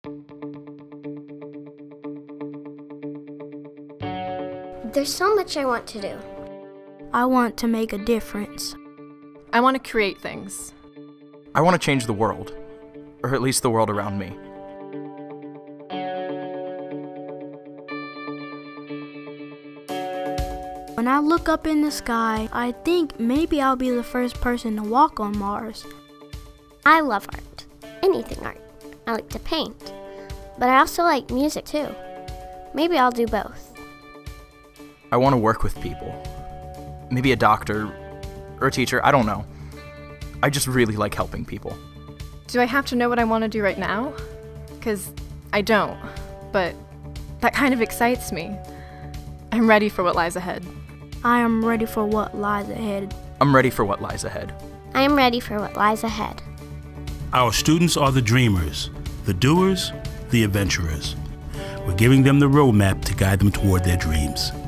There's so much I want to do. I want to make a difference. I want to create things. I want to change the world, or at least the world around me. When I look up in the sky, I think maybe I'll be the first person to walk on Mars. I love art. Anything art. I like to paint. But I also like music too. Maybe I'll do both. I want to work with people. Maybe a doctor or a teacher, I don't know. I just really like helping people. Do I have to know what I want to do right now? Because I don't, but that kind of excites me. I'm ready for what lies ahead. I am ready for what lies ahead. I'm ready for what lies ahead. I am ready for what lies ahead. Our students are the dreamers, the doers, the adventurers. We're giving them the roadmap to guide them toward their dreams.